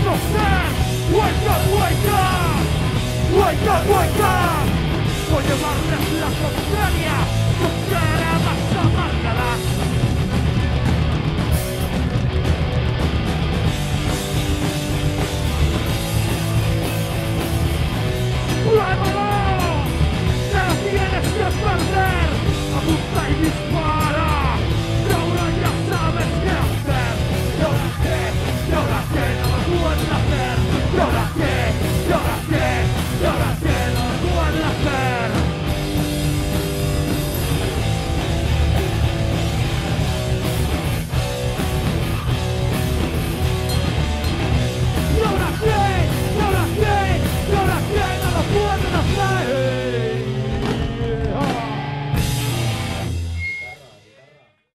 reconocer. Wake up, wake up. Wake up, wake up. Voy a llevarles la contraria. Tu cara más